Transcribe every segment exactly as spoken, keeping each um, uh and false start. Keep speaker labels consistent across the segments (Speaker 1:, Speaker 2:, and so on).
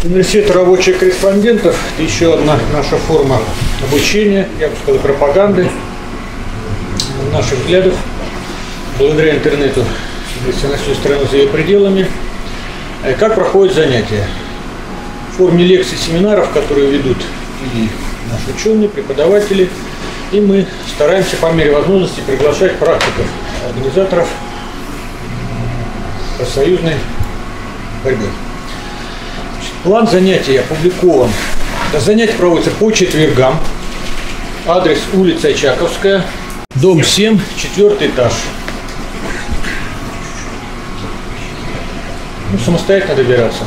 Speaker 1: Университет рабочих корреспондентов – это еще одна наша форма обучения, я бы сказал, пропаганды наших взглядов. Благодаря интернету на всю страну за ее пределами. Как проходят занятия? В форме лекций, семинаров, которые ведут и наши ученые, преподаватели, и мы стараемся по мере возможности приглашать практиков, организаторов профсоюзной борьбы. План занятий опубликован. Занятия проводятся по четвергам. Адрес: улица Очаковская, дом семь, четвертый этаж. Ну, самостоятельно добираться.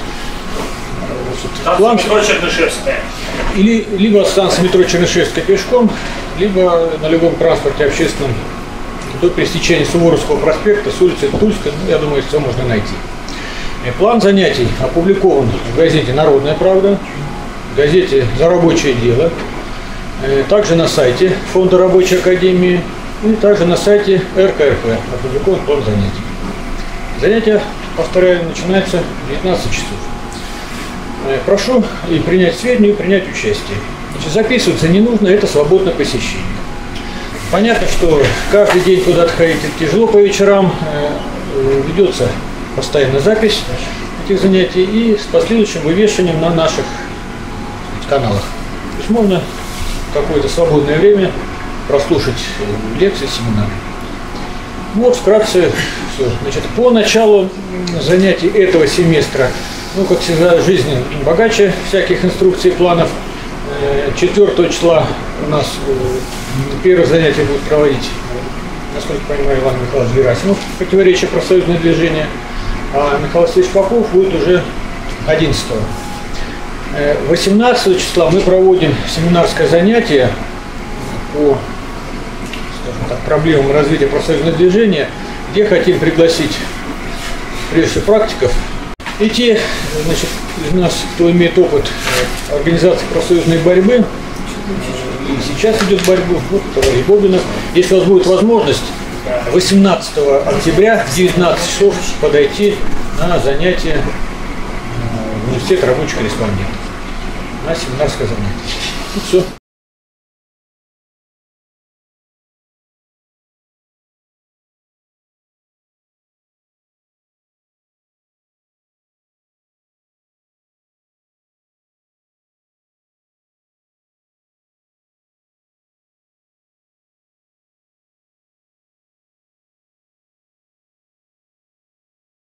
Speaker 1: План...
Speaker 2: метро Чернышевская.
Speaker 1: Или, либо станция метро Чернышевская пешком, либо на любом транспорте общественном до пересечения Суворовского проспекта с улицы Тульской. Ну, я думаю, все можно найти. План занятий опубликован в газете «Народная правда», в газете «За рабочее дело», также на сайте Фонда рабочей академии и также на сайте эр ка эр пэ опубликован план занятий. Занятия, повторяю, начинаются в девятнадцать часов. Прошу и принять сведения, и принять участие. Значит, записываться не нужно, это свободное посещение. Понятно, что каждый день куда-то ходить тяжело по вечерам, ведется постоянная запись этих занятий и с последующим вывешиванием на наших каналах. То есть можно в какое-то свободное время прослушать лекции, семинары. Вот вкратце все. Значит, по началу занятий этого семестра, ну, как всегда, жизнь богаче всяких инструкций и планов. четвёртого числа у нас первое занятие будет проводить, насколько я понимаю, Иван Михайлович Герасимов, противоречие профсоюзное движение, а Михаил Васильевич Попов будет уже одиннадцатого. восемнадцатого числа мы проводим семинарское занятие по, скажем так, проблемам развития профсоюзного движения, где хотим пригласить прежде всего практиков и те, значит, из нас, кто имеет опыт организации профсоюзной борьбы, и сейчас идет борьбу, вот товарищ Бобинов. Если у вас будет возможность восемнадцатого октября в девятнадцать часов подойти на занятие в университет рабочих корреспондентов, на семинарское занятие. И все.